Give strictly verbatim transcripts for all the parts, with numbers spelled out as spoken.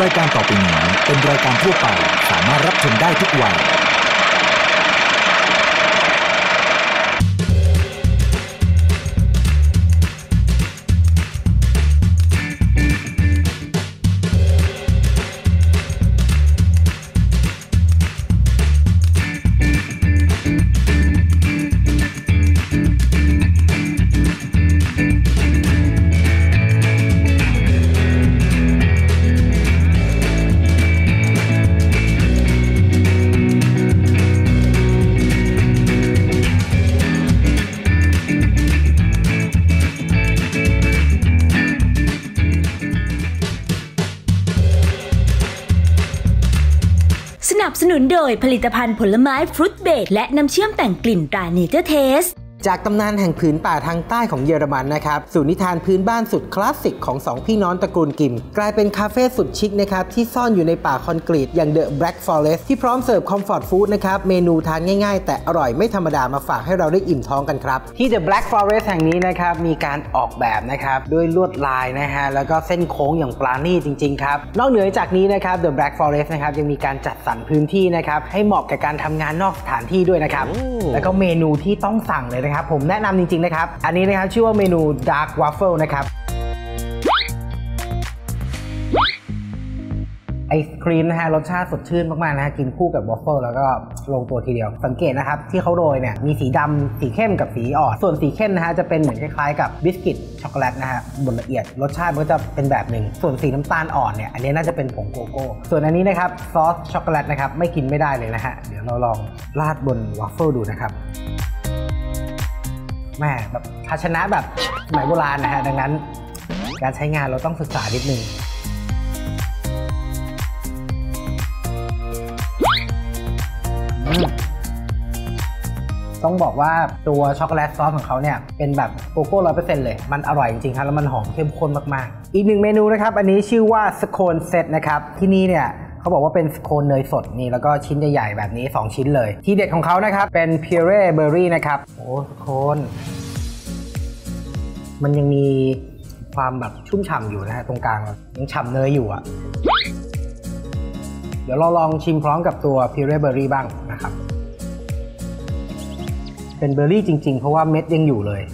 รายการต่อไปนี้เป็นรายการทั่วไปสามารถรับชมได้ทุกวัยสนับสนุนโดยผลิตภัณฑ์ผลไม้ฟรุตเบรดและน้ำเชื่อมแต่งกลิ่นตราเนเจอร์เทสจากตำนานแห่งผืนป่าทางใต้ของเยอรมันนะครับสู่นิทานพื้นบ้านสุดคลาสสิกของสองพี่น้องตระกูลกิมกลายเป็นคาเฟ่สุดชิคนะครับที่ซ่อนอยู่ในป่าคอนกรีตอย่าง The Black Forest ที่พร้อมเสิร์ฟคอมฟอร์ตฟู้ดนะครับเมนูทานง่ายๆแต่อร่อยไม่ธรรมดามาฝากให้เราได้อิ่มท้องกันครับที่ The Black Forest แห่งนี้นะครับมีการออกแบบนะครับด้วยลวดลายนะฮะแล้วก็เส้นโค้งอย่างปราณีตจริงๆครับนอกเหนือจากนี้นะครับ The Black Forest นะครับยังมีการจัดสรรพื้นที่นะครับให้เหมาะกับการทำงานนอกสถานที่ด้วยนะครับแล้วก็เมนูที่ต้องสั่งเลยนะครับผมแนะนำจริงๆนะครับอันนี้นะครับชื่อว่าเมนู Dark Waffle นะครับไอศครีมนะฮะรสชาติสดชื่นมากๆนะฮะกินคู่กับวอฟเฟิลแล้วก็ลงตัวทีเดียวสังเกตนะครับที่เขาโรยเนี่ยมีสีดำสีเข้มกับสีอ่อนส่วนสีเข้มนะฮะจะเป็นเหมือนคล้ายๆกับบิสกิตช็อกโกแลตนะฮะบดละเอียดรสชาติก็จะเป็นแบบหนึ่งส่วนสีน้ำตาลอ่อนเนี่ยอันนี้น่าจะเป็นผงโกโก้ส่วนอันนี้นะครับซอสช็อกโกแลตนะครับไม่กินไม่ได้เลยนะฮะเดี๋ยวเราลองราดบนวอฟเฟิลดูนะครับแม่แบบภาชนะแบบสมัยโบราณนะฮะดังนั้นการใช้งานเราต้องศึกษานิดนึงต้องบอกว่าตัวช็อกโกแลตซอสของเขาเนี่ยเป็นแบบโกโก้ร้อยเปอร์เซ็นต์เลยมันอร่อยจริงๆครับแล้วมันหอมเข้มข้นมากๆอีกหนึ่งเมนูนะครับอันนี้ชื่อว่าสโคนเซตนะครับที่นี่เนี่ยเขาบอกว่าเป็นสโคนเนยสดนี่แล้วก็ชิ้นใหญ่ๆแบบนี้สองชิ้นเลยที่เด็ดของเขานะครับเป็นพิเร่เบอร์รี่นะครับโอ้สโคนมันยังมีความแบบชุ่มฉ่ำอยู่นะฮะตรงกลางยังฉ่ำเนยอยู่อ่ะเดี๋ยวเราลองชิมพร้อมกับตัวพิเร่เบอร์รี่บ้างนะครับเป็นเบอร์รี่จริงๆเพราะว่าเม็ดยังอยู่เลย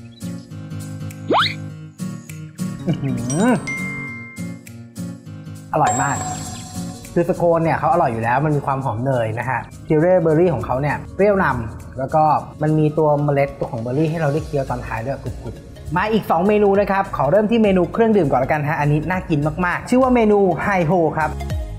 อร่อยมากคือสโคนเนี่ยเขาอร่อยอยู่แล้วมันมีความหอมเนยนะฮะพิเร่เบอร์รี่ของเขาเนี่ยเปรี้ยวนำแล้วก็มันมีตัวเมล็ดตัวของเบอร์รี่ให้เราได้เคี้ยวตอนท้ายด้วยกรุบๆมาอีกสองเมนูนะครับขอเริ่มที่เมนูเครื่องดื่มก่อนละกันฮะอันนี้น่ากินมากๆชื่อว่าเมนูไฮโฮครับ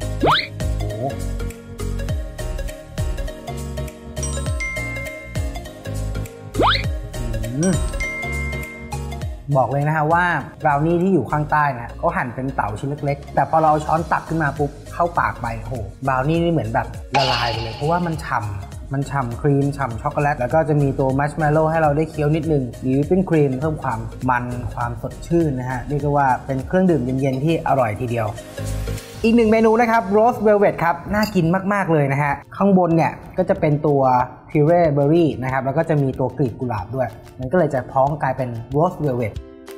บอกเลยนะฮะว่าบราวนี่ที่อยู่ข้างใต้นะเขาหั่นเป็นเต๋าชิ้นเล็กๆแต่พอเราช้อนตักขึ้นมาปุ๊บเข้าปากไปโหบราวนี่นี่เหมือนแบบละลายไปเลยเพราะว่ามันฉ่ำมันฉ่ำครีมฉ่ำช็อกโกแลตแล้วก็จะมีตัวมัชเมลโล่ให้เราได้เคี้ยวนิดนึงมีวิปปิ้งครีมเพิ่มความมันความสดชื่นนะฮะเรียกว่าเป็นเครื่องดื่มเย็นๆที่อร่อยทีเดียวอีกหนึ่งเมนูนะครับโรสเวลเวทครับน่ากินมากๆเลยนะฮะข้างบนเนี่ยก็จะเป็นตัวพิเร่เบอร์รี่นะครับแล้วก็จะมีตัวกลีบกุหลาบด้วยมันก็เลยจะพ้องกลายเป็นโรสเวลเวท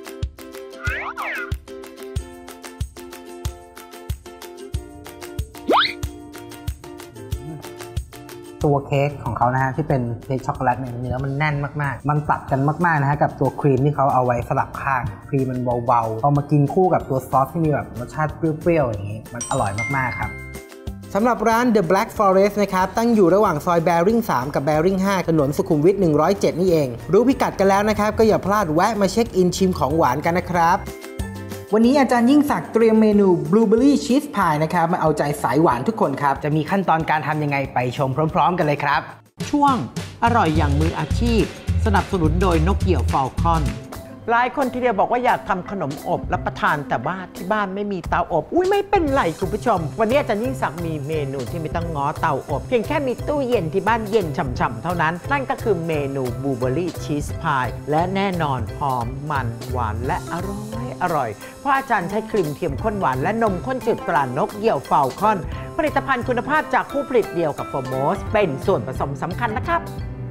ตัวเค้กของเขานะฮะที่เป็นเค้กช็อกโกแลตเนี่ยเนื้อมันแน่นมากๆมันตัดกันมากๆนะฮะกับตัวครีมที่เขาเอาไว้สลับข้างครีมมันเบาๆเอามากินคู่กับตัวซอสที่มีแบบรสชาติเปรี้ยวๆอย่างนี้มันอร่อยมากๆครับสำหรับร้าน The Black Forest นะครับตั้งอยู่ระหว่างซอยแบริ่งสามกับแบริ่งห้าถนนสุขุมวิทหนึ่งร้อยเจ็ดนี่เองรู้พิกัดกันแล้วนะครับก็อย่าพลาดแวะมาเช็คอินชิมของหวานกันนะครับวันนี้อาจารย์ยิ่งศักดิ์เตรียมเมนู Blueberry Cheese Pie นะครับมาเอาใจสายหวานทุกคนครับจะมีขั้นตอนการทำยังไงไปชมพร้อมๆกันเลยครับช่วงอร่อยอย่างมืออาชีพสนับสนุนโดยนกเหยี่ยวฟอลคอนหลายคนทีเดียวบอกว่าอยากทำขนมอบรับประทานแต่ว่าที่บ้านไม่มีเตาอบอุ้ยไม่เป็นไรคุณผู้ชมวันนี้อาจารย์ยิ่งศักดิ์มีเมนูที่ไม่ต้องง้อเตาอบเพียงแค่มีตู้เย็นที่บ้านเย็นฉ่ำๆเท่านั้นนั่นก็คือเมนู Blueberry Cheese Pie และแน่นอนหอมมันหวานและอร่อยอร่อยเพราะอาจารย์ใช้ครีมเทียมข้นหวานและนมข้นจืดตรานกเหยี่ยวฟอลคอนผลิตภัณฑ์คุณภาพจากผู้ผลิตเดียวกับโฟร์โมสเป็นส่วนผสมสำคัญนะครับ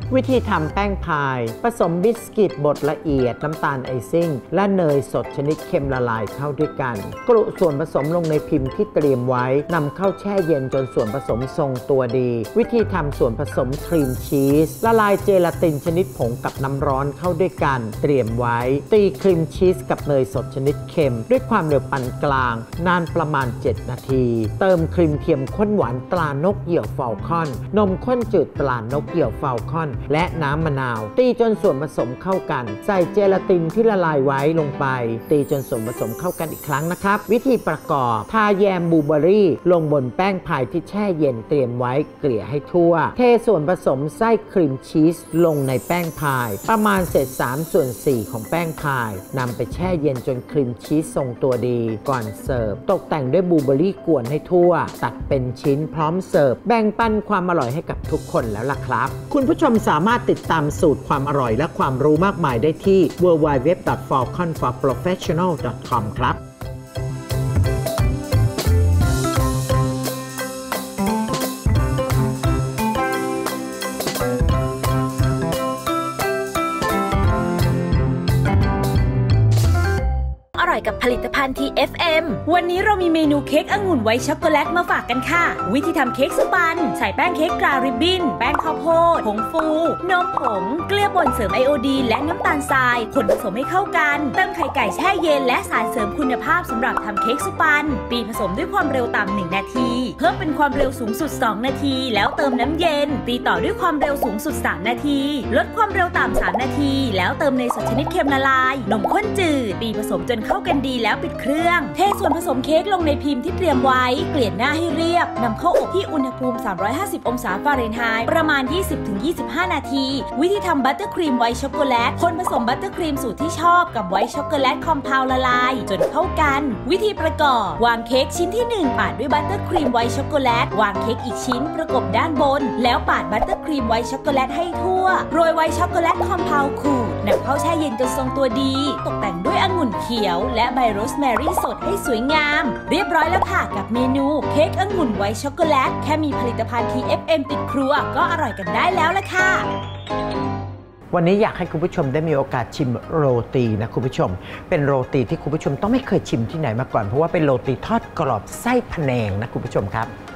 วิธีทำแป้งพายผสมบิสกิตบดละเอียดน้ำตาลไอซิ่งและเนยสดชนิดเค็มละลายเข้าด้วยกันกลุส่วนผสมลงในพิมพ์ที่เตรียมไว้นำเข้าแช่เย็นจนส่วนผสมทรงตัวดีวิธีทำส่วนผสมครีมชีสละลายเจลาตินชนิดผงกับน้ำร้อนเข้าด้วยกันเตรียมไว้ตีครีมชีสกับเนยสดชนิดเค็มด้วยความเร็วปานกลางนานประมาณเจ็ดนาทีเติมครีมเทียมข้นหวานตรานกเหยี่ยวฟอลคอนนมข้นจืดตรานกเหยี่ยวฟอลคอนและน้ำมะนาวตีจนส่วนผสมเข้ากันใส่เจลาตินที่ละลายไว้ลงไปตีจนส่วนผสมเข้ากันอีกครั้งนะครับวิธีประกอบทาแยมบลูเบอร์รี่ลงบนแป้งพายที่แช่เย็นเตรียมไว้เกลี่ยให้ทั่วเทส่วนผสมไส้ครีมชีสลงในแป้งพายประมาณเศษสามส่วนสี่ของแป้งพายนำไปแช่เย็นจนครีมชีสทรงตัวดีก่อนเสิร์ฟตกแต่งด้วยบลูเบอร์รี่กวนให้ทั่วตัดเป็นชิ้นพร้อมเสิร์ฟแบ่งปันความอร่อยให้กับทุกคนแล้วล่ะครับคุณผู้ชมสามารถติดตามสูตรความอร่อยและความรู้มากมายได้ที่ ดับเบิลยู ดับเบิลยู ดับเบิลยู ดอท ฟอลคอน ฟอร์ โปรเฟสชั่นอล ดอท คอม ครับกับผลิตภัณฑ์ ที เอฟ เอ็ม วันนี้เรามีเมนูเค้กองุ่นไวท์ช็อกโกแลตมาฝากกันค่ะวิธีทำเค้กสปันใส่แป้งเค้กกราริบบิ้นแป้งข้าวโพดผงฟูนมผงเกลือป่นเสริมไอโอดีนและน้ำตาลทรายคนผสมให้เข้ากันเติมไข่ไก่แช่เย็นและสารเสริมคุณภาพสำหรับทำเค้กสปันตีผสมด้วยความเร็วต่ำหนึ่งนาทีเพิ่มเป็นความเร็วสูงสุดสองนาทีแล้วเติมน้ำเย็นตีต่อด้วยความเร็วสูงสุดสามนาทีลดความเร็วต่ำสามนาทีแล้วเติมเนยสดชนิดเค็มละลายนมข้นจืดตีผสมจนเข้ากันดีแล้วปิดเครื่องเทส่วนผสมเค้กลงในพิมพ์ที่เตรียมไว้เกลี่ยหน้าให้เรียบนำเข้าอบที่อุณหภูมิสามร้อยห้าสิบองศาฟาเรนไฮต์ประมาณ ยี่สิบถึงยี่สิบห้า นาทีวิธีทำบัตเตอร์ครีมไวท์ช็อกโกแลตคนผสมบัตเตอร์ครีมสูตรที่ชอบกับไวท์ช็อกโกแลตคอมเพลละลายจนเข้ากันวิธีประกอบวางเค้กชิ้นที่หนึ่งปาดด้วยบัตเตอร์ครีมไวท์ช็อกโกแลตวางเค้กอีกชิ้นประกบด้านบนแล้วปาดบัตเตอร์ครีมไวท์ช็อกโกแลตให้ทั่วโรยไวท์ช็อกโกแลตคอมเพลขูดนำเข้าแช่เย็นจนทรงตัวดีตกแต่งด้วยองุ่นเขียวและใบโรสแมรี่สดให้สวยงามเรียบร้อยแล้วค่ะกับเมนูเค้กองุ่นไวท์ช็อกโกแลตแค่มีผลิตภัณฑ์ ที เอฟ เอ็ม ติดครัวก็อร่อยกันได้แล้วล่ะค่ะวันนี้อยากให้คุณผู้ชมได้มีโอกาสชิมโรตีนะคุณผู้ชมเป็นโรตีที่คุณผู้ชมต้องไม่เคยชิมที่ไหนมาก่อนเพราะว่าเป็นโรตีทอดกรอบไส้พะแนงนะคุณผู้ชมครับ